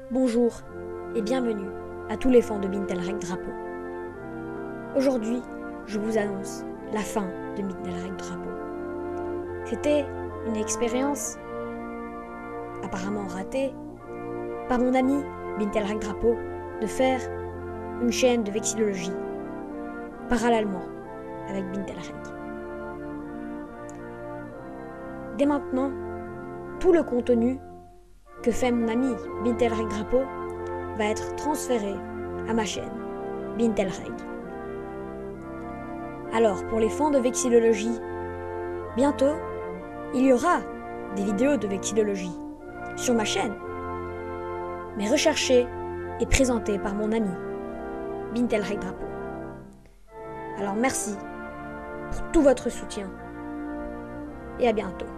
Bonjour et bienvenue à tous les fans de Bintelreg Drapeau. Aujourd'hui, je vous annonce la fin de Bintelreg Drapeau. C'était une expérience apparemment ratée par mon ami Bintelreg Drapeau de faire une chaîne de vexillologie parallèlement avec Bintelreg. Dès maintenant, tout le contenu que fait mon ami Bintelreg Drapeau va être transféré à ma chaîne Bintelreg. Alors pour les fans de vexillologie, bientôt il y aura des vidéos de vexillologie sur ma chaîne, mais recherchées et présentées par mon ami Bintelreg Drapeau. Alors merci pour tout votre soutien et à bientôt.